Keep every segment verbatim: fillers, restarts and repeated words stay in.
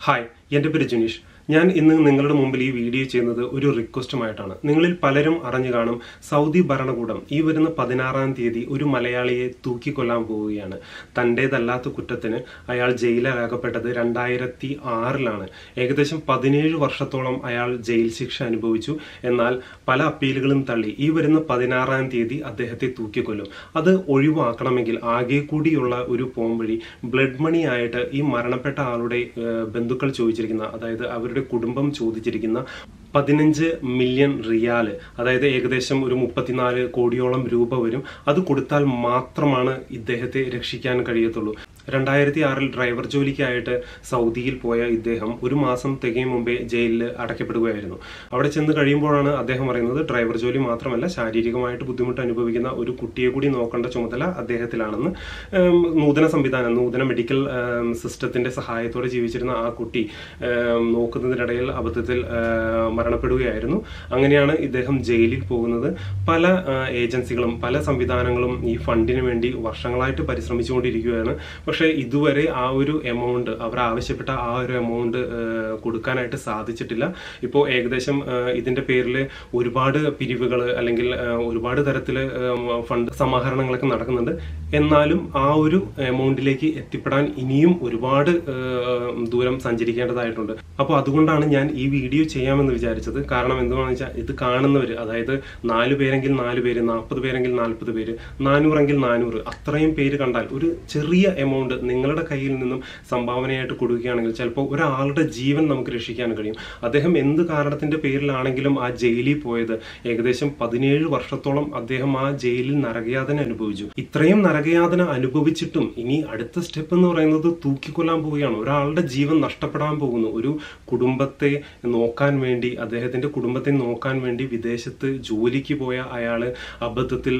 Hi, എൻ്റെ പേര് ജുനീഷ്. ഞാൻ ഇന്ന് നിങ്ങളുടെ മുമ്പിൽ ഈ വീഡിയോ ചെയ്യുന്നത് ഒരു റിക്വസ്റ്റുമായിട്ടാണ്. നിങ്ങളിൽ പലരും അറിഞ്ഞു കാണും, സൗദി ഭരണകൂടം ഈ വരുന്ന പതിനാറാം തീയതി ഒരു മലയാളിയെ തൂക്കിക്കൊല്ലാൻ പോവുകയാണ്. തൻ്റേതല്ലാത്ത കുറ്റത്തിന് അയാൾ ജയിലിലാകപ്പെട്ടത് രണ്ടായിരത്തി ആറിലാണ്. ഏകദേശം പതിനേഴ് വർഷത്തോളം അയാൾ ജയിൽ ശിക്ഷ അനുഭവിച്ചു. എന്നാൽ പല അപ്പീലുകളും തള്ളി ഈ വരുന്ന പതിനാറാം തീയതി അദ്ദേഹത്തെ തൂക്കിക്കൊല്ലും. അത് ഒഴിവാക്കണമെങ്കിൽ ആകെ കൂടിയുള്ള ഒരു പോംവഴി ബ്ലഡ് മണി ആയിട്ട് ഈ മരണപ്പെട്ട ആളുടെ ബന്ധുക്കൾ ചോദിച്ചിരിക്കുന്ന, അതായത് അവരുടെ കുടുംബം ചോദിച്ചിരിക്കുന്ന പതിനഞ്ച് മില്യൺ റിയാല്, അതായത് ഏകദേശം ഒരു മുപ്പത്തിനാല് കോടിയോളം രൂപ വരും. അത് കൊടുത്താൽ മാത്രമാണ് ഇദ്ദേഹത്തെ രക്ഷിക്കാൻ കഴിയത്തുള്ളൂ. രണ്ടായിരത്തി ആറിൽ ഡ്രൈവർ ജോലിക്കായിട്ട് സൗദിയിൽ പോയ ഇദ്ദേഹം ഒരു മാസം തികയും മുമ്പേ ജയിലിൽ അടയ്ക്കപ്പെടുകയായിരുന്നു. അവിടെ ചെന്ന് കഴിയുമ്പോഴാണ് അദ്ദേഹം പറയുന്നത്, ഡ്രൈവർ ജോലി മാത്രമല്ല, ശാരീരികമായിട്ട് ബുദ്ധിമുട്ട് അനുഭവിക്കുന്ന ഒരു കുട്ടിയെ കൂടി നോക്കേണ്ട ചുമതല അദ്ദേഹത്തിലാണെന്ന്. നൂതന സംവിധാനം, നൂതന മെഡിക്കൽ സിസ്റ്റത്തിന്റെ സഹായത്തോടെ ജീവിച്ചിരുന്ന ആ കുട്ടി നോക്കുന്നതിനിടയിൽ അബദ്ധത്തിൽ മരണപ്പെടുകയായിരുന്നു. അങ്ങനെയാണ് ഇദ്ദേഹം ജയിലിൽ പോകുന്നത്. പല ഏജൻസികളും പല സംവിധാനങ്ങളും ഈ ഫണ്ടിന് വേണ്ടി വർഷങ്ങളായിട്ട് പരിശ്രമിച്ചുകൊണ്ടിരിക്കുകയാണ്. പക്ഷേ ഇതുവരെ ആ ഒരു എമൗണ്ട്, അവർ ആവശ്യപ്പെട്ട ആ ഒരു എമൗണ്ട് കൊടുക്കാനായിട്ട് സാധിച്ചിട്ടില്ല. ഇപ്പോൾ ഏകദേശം ഇതിന്റെ പേരിൽ ഒരുപാട് പിരിവുകൾ അല്ലെങ്കിൽ ഒരുപാട് തരത്തിൽ ഫണ്ട് സമാഹരണങ്ങളൊക്കെ നടക്കുന്നുണ്ട്. എന്നാലും ആ ഒരു എമൗണ്ടിലേക്ക് എത്തിപ്പെടാൻ ഇനിയും ഒരുപാട് ദൂരം സഞ്ചരിക്കേണ്ടതായിട്ടുണ്ട്. അപ്പോൾ അതുകൊണ്ടാണ് ഞാൻ ഈ വീഡിയോ ചെയ്യാമെന്ന് വിചാരിച്ചത്. കാരണം എന്തുകൊണ്ടാണെന്ന് വെച്ചാൽ, ഇത് കാണുന്നവർ, അതായത് നാല് പേരെങ്കിൽ നാല് പേര്, നാൽപ്പത് പേരെങ്കിൽ നാൽപ്പത് പേര്, നാനൂറെങ്കിൽ നാനൂറ്, അത്രയും പേര് കണ്ടാൽ ഒരു ചെറിയ എമൗണ്ട് നിങ്ങളുടെ കയ്യിൽ നിന്നും സംഭാവനയായിട്ട് കൊടുക്കുകയാണെങ്കിൽ ചിലപ്പോൾ ഒരാളുടെ ജീവൻ നമുക്ക് രക്ഷിക്കാൻ കഴിയും. അദ്ദേഹം എന്ത് കാരണത്തിന്റെ പേരിലാണെങ്കിലും ആ ജയിലിൽ പോയത്, ഏകദേശം പതിനേഴ് വർഷത്തോളം അദ്ദേഹം ആ ജയിലിൽ നരകയാതന അനുഭവിച്ചു. ഇത്രയും നരകയാതന അനുഭവിച്ചിട്ടും ഇനി അടുത്ത സ്റ്റെപ്പ് എന്ന് പറയുന്നത് തൂക്കിക്കൊല്ലാൻ പോവുകയാണ്. ഒരാളുടെ ജീവൻ നഷ്ടപ്പെടാൻ പോകുന്നു. ഒരു കുടുംബത്തെ നോക്കാൻ വേണ്ടി, അദ്ദേഹത്തിന്റെ കുടുംബത്തെ നോക്കാൻ വേണ്ടി വിദേശത്ത് ജോലിക്ക് പോയ അയാള് അബദ്ധത്തിൽ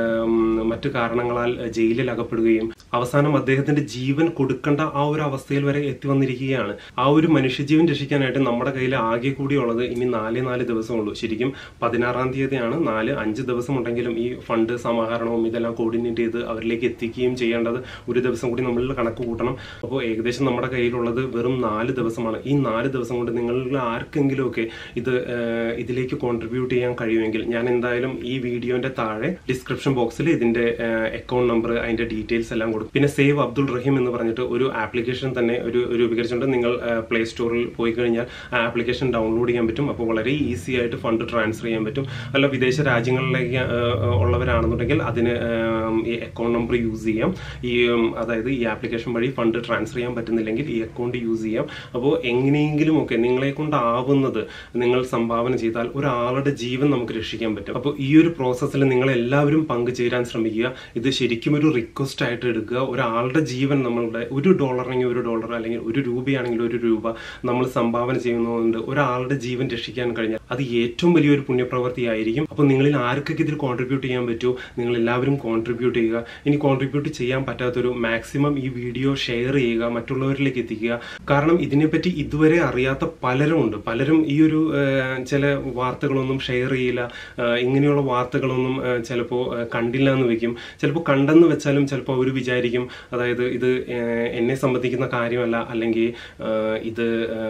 മറ്റു കാരണങ്ങളാൽ ജയിലിൽ അകപ്പെടുകയും അവസാനം അദ്ദേഹത്തിന്റെ ജീവൻ കൊടുക്കേണ്ട ആ ഒരു അവസ്ഥയിൽ വരെ എത്തി വന്നിരിക്കുകയാണ്. ആ ഒരു മനുഷ്യജീവൻ രക്ഷിക്കാനായിട്ട് നമ്മുടെ കയ്യിൽ ആകെ കൂടിയുള്ളത് ഇനി നാല് നാല് ദിവസമുള്ളൂ. ശരിക്കും പതിനാറാം തീയതിയാണ്. നാല് അഞ്ച് ദിവസം ഉണ്ടെങ്കിലും ഈ ഫണ്ട് സമാഹരണവും ഇതെല്ലാം കോർഡിനേറ്റ് ചെയ്ത് അവരിലേക്ക് എത്തിക്കുകയും ചെയ്യേണ്ടത് ഒരു ദിവസം കൂടി നമ്മളിൽ കണക്ക് കൂട്ടണം. അപ്പോൾ ഏകദേശം നമ്മുടെ കയ്യിലുള്ളത് വെറും നാല് ദിവസമാണ്. ഈ നാല് ദിവസം കൊണ്ട് നിങ്ങളിൽ ആർക്കെങ്കിലുമൊക്കെ ഇത് ഇതിലേക്ക് കോൺട്രിബ്യൂട്ട് ചെയ്യാൻ കഴിയുമെങ്കിൽ ഞാൻ എന്തായാലും ഈ വീഡിയോന്റെ താഴെ ഡിസ്ക്രിപ്ഷൻ ബോക്സിൽ ഇതിന്റെ അക്കൗണ്ട് നമ്പർ, അതിന്റെ ഡീറ്റെയിൽസ് എല്ലാം കൊടുക്കും. പിന്നെ സേവ് അബ്ദുൾ റഹീം എന്ന് പറഞ്ഞിട്ട് ഒരു ആപ്ലിക്കേഷൻ തന്നെ ഒരു രൂപീകരിച്ചിട്ടുണ്ട്. നിങ്ങൾ പ്ലേ സ്റ്റോറിൽ പോയി കഴിഞ്ഞാൽ ആ ആപ്ലിക്കേഷൻ ഡൗൺലോഡ് ചെയ്യാൻ പറ്റും. അപ്പോൾ വളരെ ഈസി ആയിട്ട് ഫണ്ട് ട്രാൻസ്ഫർ ചെയ്യാൻ പറ്റും. അല്ല വിദേശ രാജ്യങ്ങളിലേക്ക് ഉള്ളവരാണെന്നുണ്ടെങ്കിൽ അതിന് ഈ അക്കൗണ്ട് നമ്പർ യൂസ് ചെയ്യാം. ഈ അതായത് ഈ ആപ്ലിക്കേഷൻ വഴി ഫണ്ട് ട്രാൻസ്ഫർ ചെയ്യാൻ പറ്റുന്നില്ലെങ്കിൽ ഈ അക്കൗണ്ട് യൂസ് ചെയ്യാം. അപ്പോൾ എങ്ങനെയെങ്കിലും ഒക്കെ നിങ്ങളെ കൊണ്ടാവുന്നത് നിങ്ങൾ സംഭാവന ചെയ്താൽ ഒരാളുടെ ജീവൻ നമുക്ക് രക്ഷിക്കാൻ പറ്റും. അപ്പോൾ ഈ ഒരു പ്രോസസ്സിൽ നിങ്ങൾ എല്ലാവരും പങ്കുചേരാൻ ശ്രമിക്കുക. ഇത് ശരിക്കും ഒരു റിക്വസ്റ്റ് ആയിട്ട് എടുക്കുക. ഒരാളുടെ ജീവൻ, നമ്മളുടെ ഒരു ഡോളറാണെങ്കിൽ ഒരു ഡോളർ, അല്ലെങ്കിൽ ഒരു രൂപയാണെങ്കിൽ ഒരു രൂപ നമ്മൾ സംഭാവന ചെയ്യുന്നതുകൊണ്ട് ഒരാളുടെ ജീവൻ രക്ഷിക്കാൻ കഴിഞ്ഞാൽ അത് ഏറ്റവും വലിയൊരു പുണ്യപ്രവൃത്തിയായിരിക്കും. അപ്പോൾ നിങ്ങളിൽ ആർക്കൊക്കെ ഇതിൽ കോൺട്രിബ്യൂട്ട് ചെയ്യാൻ പറ്റുമോ നിങ്ങൾ എല്ലാവരും കോൺട്രിബ്യൂട്ട് ചെയ്യുക. ഇനി കോൺട്രിബ്യൂട്ട് ചെയ്യാൻ പറ്റാത്തൊരു മാക്സിമം ഈ വീഡിയോ ഷെയർ ചെയ്യുക, മറ്റുള്ളവരിലേക്ക് എത്തിക്കുക. കാരണം ഇതിനെപ്പറ്റി ഇതുവരെ അറിയാത്ത പലരും ഉണ്ട്. പലരും ഈ ഒരു ചില വാർത്തകളൊന്നും ഷെയർ ചെയ്യില്ല. ഇങ്ങനെയുള്ള വാർത്തകളൊന്നും ചിലപ്പോൾ കണ്ടില്ല എന്ന് വെക്കും. ചിലപ്പോൾ കണ്ടെന്ന് വെച്ചാലും ചിലപ്പോൾ അവർ വിചാരിക്കും, അതായത് ഇത് എന്നെ സംബന്ധിക്കുന്ന കാര്യമല്ല, അല്ലെങ്കിൽ ഇത്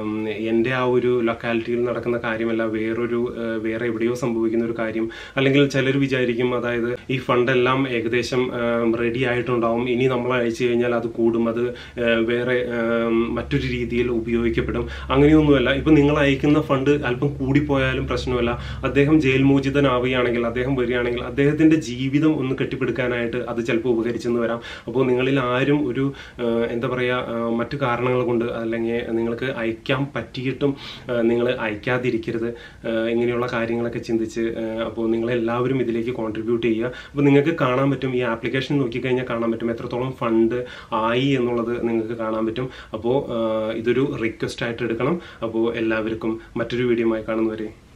എൻ്റെ ആ ഒരു ലൊക്കാലിറ്റിയിൽ നടക്കുന്ന കാര്യമല്ല, വേറൊരു വേറെ എവിടെയോ സംഭവിക്കുന്ന ഒരു കാര്യം. അല്ലെങ്കിൽ ചിലർ വിചാരിക്കും, അതായത് ഈ ഫണ്ടെല്ലാം ഏകദേശം റെഡി ആയിട്ടുണ്ടാവും, ഇനി നമ്മൾ അയച്ചു കഴിഞ്ഞാൽ അത് കൂടും, അത് വേറെ മറ്റൊരു രീതിയിൽ ഉപയോഗിക്കപ്പെടും. അങ്ങനെയൊന്നുമല്ല. ഇപ്പം നിങ്ങൾ അയക്കുന്ന ഫണ്ട് അല്പം കൂടിപ്പോയാലും പ്രശ്നമല്ല. അദ്ദേഹം ജയിൽ മോചിതനാവുകയാണെങ്കിൽ, അദ്ദേഹം വരികയാണെങ്കിൽ അദ്ദേഹത്തിന്റെ ജീവിതം ഒന്ന് കെട്ടിപ്പടുക്കാനായിട്ട് അത് ചിലപ്പോൾ ഉപകരിച്ചെന്ന് വരാം. അപ്പോൾ നിങ്ങളിൽ ആരും ഒരു എന്താ പറയുക, മറ്റു കാരണങ്ങൾ കൊണ്ട് അല്ലെങ്കിൽ നിങ്ങൾക്ക് അയക്കാൻ പറ്റിയിട്ടും നിങ്ങൾ അയക്കാതിരിക്കരുത്. ഇങ്ങനെയുള്ള കാര്യങ്ങളൊക്കെ ചിന്തിച്ച് അപ്പോൾ നിങ്ങളെല്ലാവരും ഇതിലേക്ക് കോൺട്രിബ്യൂട്ട് ചെയ്യുക. അപ്പോൾ നിങ്ങൾക്ക് കാണാൻ പറ്റും, ഈ ആപ്ലിക്കേഷൻ നോക്കിക്കഴിഞ്ഞാൽ കാണാൻ പറ്റും എത്രത്തോളം ഫണ്ട് ആയി എന്നുള്ളത് നിങ്ങൾക്ക് കാണാൻ പറ്റും. അപ്പോൾ ഇതൊരു റിക്വസ്റ്റ് ആയിട്ട് എടുക്കണം. അപ്പോൾ എല്ലാവർക്കും മറ്റൊരു വീഡിയോയുമായി കാണുന്നവരെ